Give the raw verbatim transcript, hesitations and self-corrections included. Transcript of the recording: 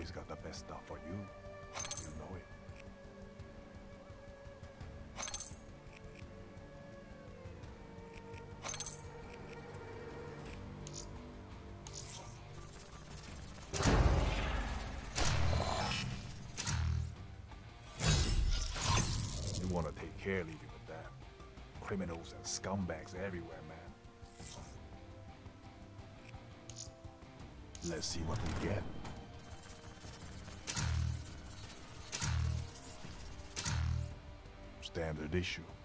always got the best stuff for you. You know it. You want to take care of leaving with that. Criminals and scumbags everywhere, man. Let's see what we get. Standard issue.